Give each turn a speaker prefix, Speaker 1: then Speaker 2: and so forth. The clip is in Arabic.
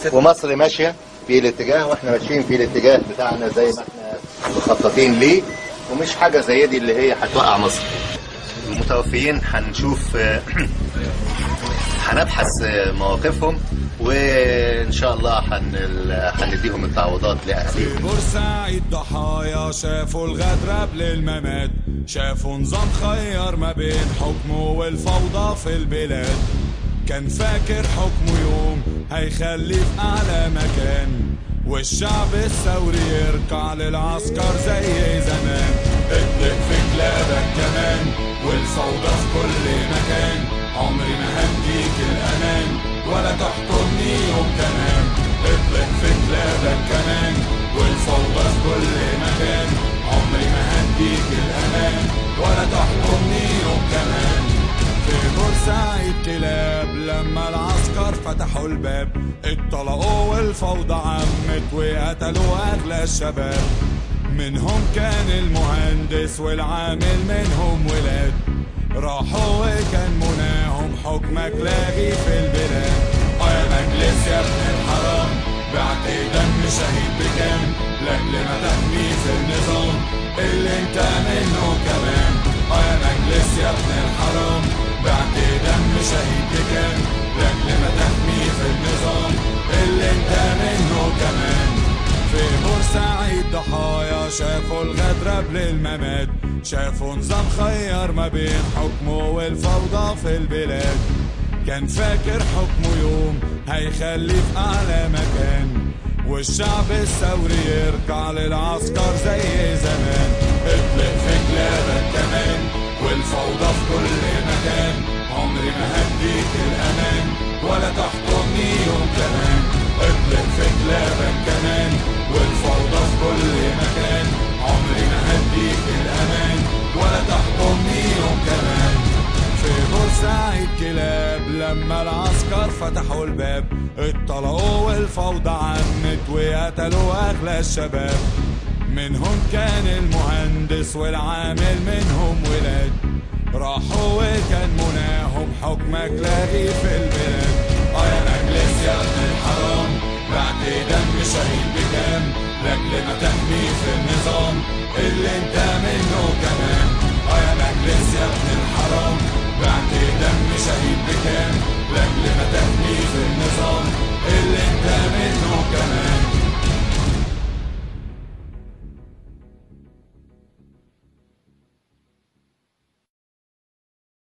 Speaker 1: ومصر ماشيه في الاتجاه واحنا ماشيين في الاتجاه بتاعنا زي ما احنا مخططين ليه، ومش حاجه زي دي اللي هي هتوقع مصر. المتوفيين هنشوف هنبحث مواقفهم، وان شاء الله هنديهم التعويضات لاهاليهم.
Speaker 2: في بورسعيد ضحايا شافوا الغدر قبل الممات، شافوا نظام خير ما بين حكمه والفوضى في البلاد. كان فاكر حكمه يوم هيخليه في اعلى مكان، والشعب الثوري يركع للعسكر زي زمان. اطلق في كلابك كمان والفوضى في كل مكان، عمري ما هديك الامان ولا تحكمني يوم كمان. اطلق في كلابك كمان والفوضى في كل مكان، عمري ما هديك الامان ولا تحكمني يوم كمان. في بورسعيد كلاب لما العسكر فتحوا الباب، اتطلقوا والفوضى عمت وقتلوا اغلى الشباب. منهم كان المهندس والعامل منهم ولاد، راحوا وكان مناهم حكمك لاغي في البلاد. يا مجلس يا ابن الحرام بعت دم شهيد بكام، لاجل ما تحمي في النظام اللي انت منه كمان. يا مجلس يا ابن الحرام بعت دم شهيد بكام، لاجل ما تحمي في النظام اللي انت منه كمان. في بورسعيد ضحايا شافوا الغدر قبل الممات، شافوا نظام خير ما بين حكمه والفوضى في البلاد. كان فاكر حكمه يوم هيخليه في اعلى مكان، والشعب الثوري يركع للعسكر زي زمان. اطلق في كلابك كمان والفوضى في كل مكان، عمري ما هديك الامان ولا تحكمني يوم كمان. اطلق في كلابك كمان والفوضى في كل مكان، عمري ما هديك الامان ولا تحكمني يوم كمان. في بورسعيد كلاب لما العسكر فتحوا الباب، اتطلقوا والفوضى عمت وقتلوا اغلى الشباب. منهم كان المهندس والعامل منهم ولاد، راحوا وكان مناهم حكمك لاغي في البلاد. يا مجلس يا ابن الحرام بعت دم شهيد بكام، لاجل ما تحمي في النظام اللي انت منه كمان. يا مجلس يا ابن الحرام